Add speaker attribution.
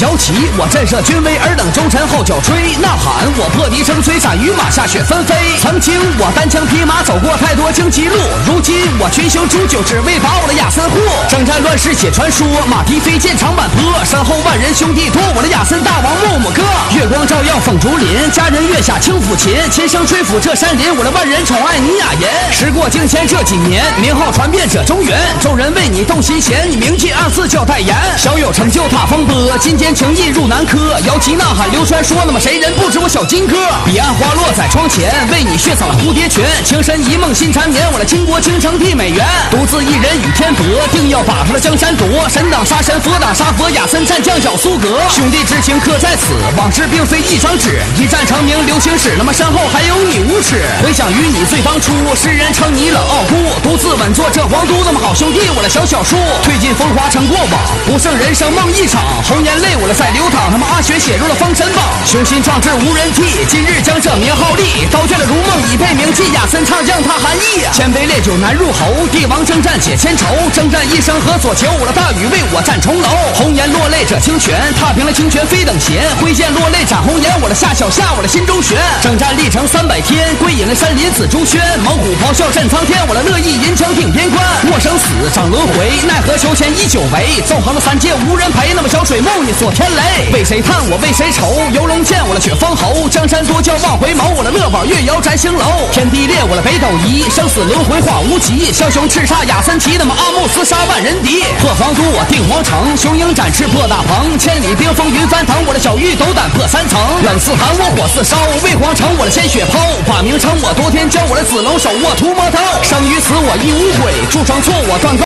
Speaker 1: 摇旗，我震慑军威，尔等周臣号角吹，呐喊我破敌成摧，斩于马下雪纷飞。曾经我单枪匹马走过太多荆棘路，如今我群雄煮酒，只为把我的亚森护。征战乱世写传说，马蹄飞溅长坂坡，身后万人兄弟多，我的亚森大王木木哥。月光照耀凤竹林，佳人月下轻抚琴，琴声吹拂这山林，我的万人宠爱你雅言。时过境迁这几年，名号传遍这中原，众人为你动心弦，你铭记24叫代言。小有成就踏风波，金坚情义入南柯，摇旗呐喊流传说，那么谁人不知我小金哥？彼岸花落在窗前，为你血洒了蝴蝶泉，情深一梦心缠绵，我的倾国倾城地美元。独自一人与天搏，定要把他的江山夺。神挡杀神，佛挡杀佛，亚森战将小苏格。兄弟之情刻在此，往事并非一张纸，一战成名流行史，那么身后还有你无耻。回想于你最当初，世人称你冷傲孤，独自稳坐这皇都，那么好兄弟我的小叔，褪尽风华成过往，不剩人生梦一场，红颜泪我的在流淌，他妈阿血写入了封神榜，雄心壮志无人替，今日将这名号立，刀剑的如梦已被铭记，亚森唱将他含义，千杯烈酒难入喉，帝王征战解千愁，征战一生何所求，我的大禹为我战重楼，红颜落泪者清泉，踏平了清泉非等闲，挥剑落泪斩红颜，我的夏小夏我的心中悬，征战历程300天，归隐了山林紫竹轩，猛虎咆哮震苍天，我的乐意银枪顶边关，莫生死掌轮回，奈何求前依旧为，纵横了3界无人陪，那么小水木你锁天雷，为谁叹我为谁愁，游龙剑我的雪封侯，江山多教望回眸，我的乐宝月摇摘星楼，天地裂我的北斗仪，生死轮回化无极，枭雄叱咤亚森旗，那么阿穆斯杀万人敌，破皇都我定皇城，雄鹰展翅破大鹏，千里冰封云翻腾，我的小玉斗胆破3层，冷似寒我火似烧，为皇城我的鲜血抛，把名称我多天教我的子龙手握屠魔刀，生于此我亦无悔，铸成错我断钩。